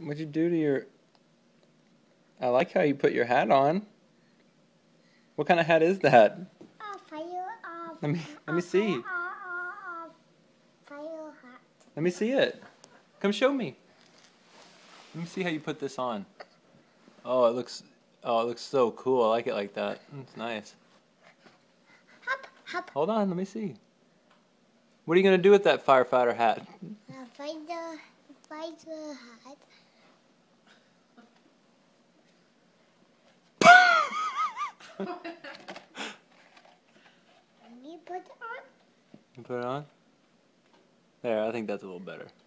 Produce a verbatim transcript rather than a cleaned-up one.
What'd you do to your... I like how you put your hat on. What kind of hat is that? Uh, fire, uh, Let me let me uh, see. Fire, uh, uh, fire hat. Let me see it. Come show me. Let me see how you put this on. Oh, it looks oh, it looks so cool. I like it like that. It's nice. Hop, hop. Hold on, let me see. What are you gonna do with that firefighter hat? Uh, fire, fire hat. You put it on. You put it on? There, I think that's a little better.